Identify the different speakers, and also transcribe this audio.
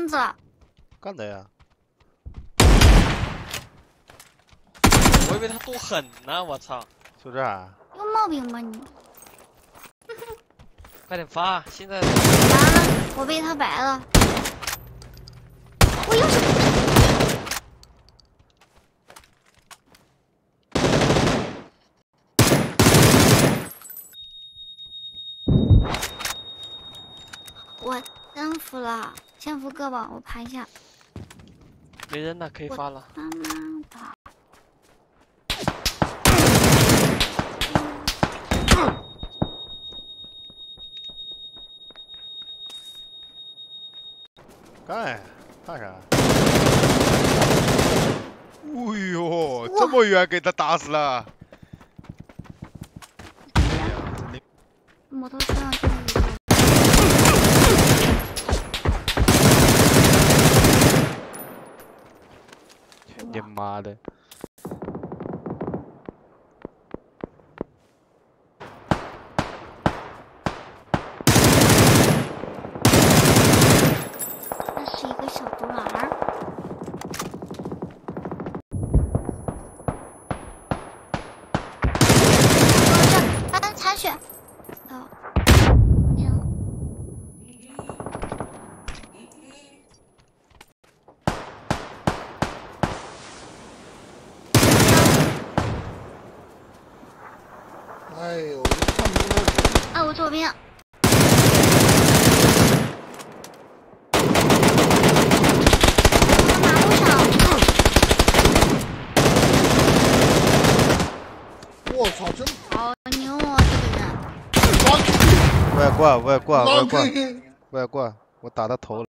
Speaker 1: 子了。
Speaker 2: 干的呀！
Speaker 3: 我以为他多狠呢，我操！
Speaker 2: 就这儿。
Speaker 1: 有毛病吧你？
Speaker 3: 快点发！现在
Speaker 1: 完了，我被他白了。我又是。我登服了，先扶个吧，我爬一下。
Speaker 3: 没人了，可以发了。
Speaker 1: 妈妈的。
Speaker 2: 干啥？哎呦，这么远给他打死了！
Speaker 1: 摩托车上就是一个。
Speaker 2: 你妈的！
Speaker 1: 那是一个小独狼儿。这，残血。哦，行。
Speaker 4: 哎呦，看不到。
Speaker 1: 啊，我左边。马路上。
Speaker 4: 我操，真
Speaker 1: 好牛啊，这个人。
Speaker 2: 我也过，我也过，我打他头了。